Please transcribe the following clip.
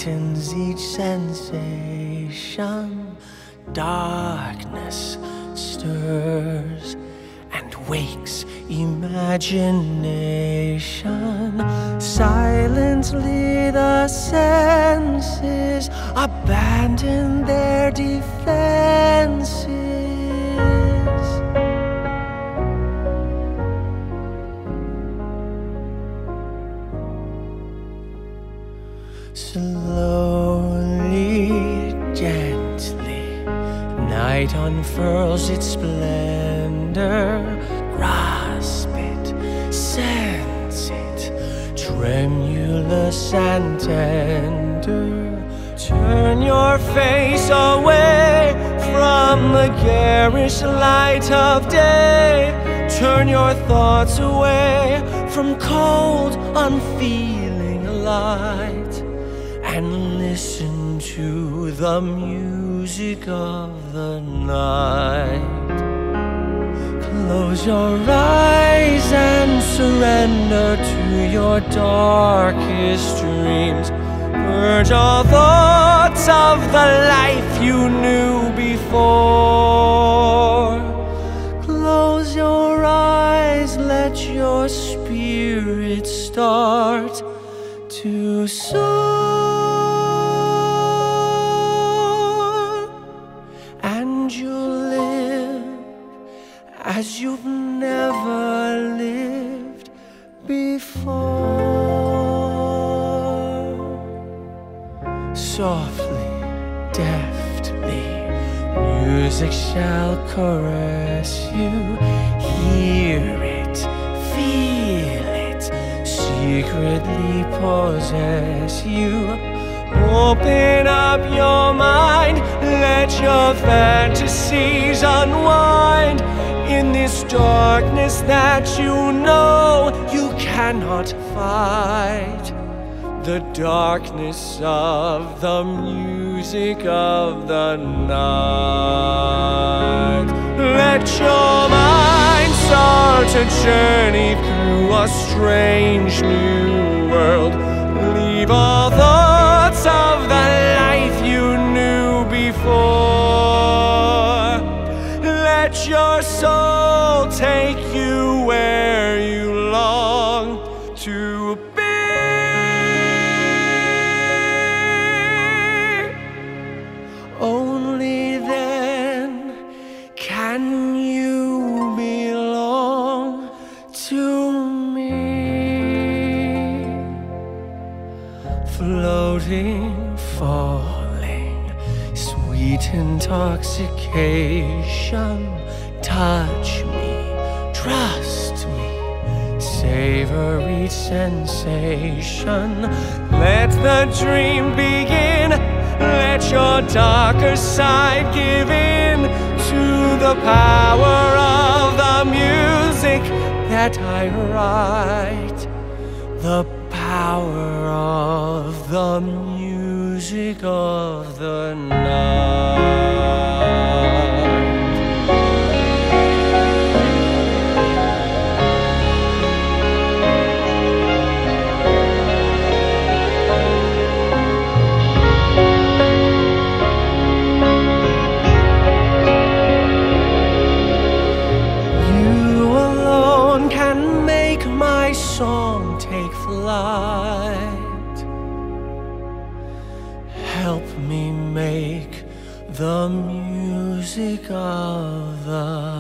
lightens each sensation. Darkness stirs and wakes imagination. Silently the senses abandon their defenses. Slowly, gently, night unfurls its splendor. Grasp it, sense it, tremulous and tender. Turn your face away from the garish light of day. Turn your thoughts away from cold, unfeeling light, and listen to the music of the night. Close your eyes and surrender to your darkest dreams. Purge all thoughts of the life you knew before. Close your eyes, let your spirit start to soar, and you'll live as you've never lived before. Softly, deftly, music shall caress you. Hear it, feel it, secretly possess you. Open up your mind, let your fantasies unwind. In this darkness that you know you cannot fight, the darkness of the music of the night. Let your mind start a journey through a strange new world. Leave all thoughts of the life you knew before. Let your soul take you where you long to be. Only then can you belong to me. Floating, falling, sweet intoxication. Touch me, trust me, savor each sensation. Let the dream begin. Let your darker side give in to the power of the music that I write. The power of the music of the night. Song take flight. Help me make the music of the